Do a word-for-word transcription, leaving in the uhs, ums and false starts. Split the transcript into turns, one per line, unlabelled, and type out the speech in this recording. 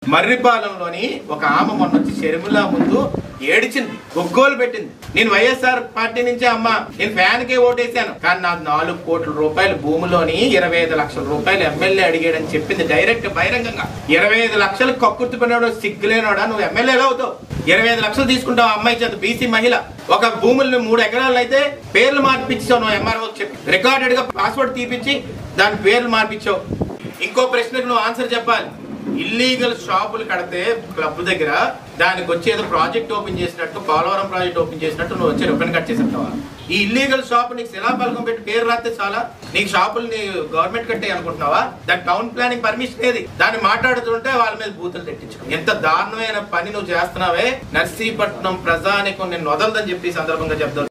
మర్రిపాలెంలోని ఒక ఆమె మొన్న వచ్చి షర్మిల ముందు ఏడిచింది, గొగ్గోలు పెట్టింది. నేను వైఎస్ఆర్ పార్టీ నుంచే అమ్మా, నేను ఫ్యాన్ కే ఓటేసాను, కానీ నాకు నాలుగు కోట్ల రూపాయలు భూమిలోని ఇరవై ఐదు లక్షల రూపాయలు ఎమ్మెల్యే అడిగాడని చెప్పింది డైరెక్ట్ బహిరంగంగా. ఇరవై ఐదు లక్షలు కక్కుర్తి పడినాడు, సిగ్గులేనాడా, నువ్వు ఎమ్మెల్యేగా అవుతావు, ఇరవై ఐదు లక్షలు తీసుకుంటావు. అమ్మాయి చేత బీసీ మహిళ ఒక భూముల్ని మూడు ఎకరాలు అయితే పేర్లు మార్పించావు, నువ్వు ఎంఆర్ఓ చెప్పి రికార్డెడ్ గా పాస్వర్డ్ తీపిచ్చి దాని పేర్లు మార్పించావు. ఇంకో ప్రశ్నకు నువ్వు ఆన్సర్ చెప్పాలి. ఇల్లీగల్ షాపులు కడితే క్లబ్ దగ్గర దానికి వచ్చి ఏదో ప్రాజెక్ట్ ఓపెన్ చేసినట్టు, పోలవరం ప్రాజెక్ట్ ఓపెన్ చేసినట్టు నువ్వు వచ్చి రిబ్బన్ కట్ చేసేస్తావా? ఈ ఇల్లీగల్ షాప్ నీకు శిలాఫలకం పెట్టి పేరు రాస్తే చాలా, నీకు షాపులు నీ గవర్నమెంట్ కట్టే అనుకుంటున్నావా? దాని టౌన్ ప్లానింగ్ పర్మిషన్ ఏది? దాన్ని మాట్లాడుతుంటే వాళ్ళ మీద బూతులు తెట్టించు. ఎంత దారుణమైన పని నువ్వు చేస్తున్నావే. నర్సీపట్నం ప్రజానికం నేను వదలదని చెప్పి సందర్భంగా చెప్తాను.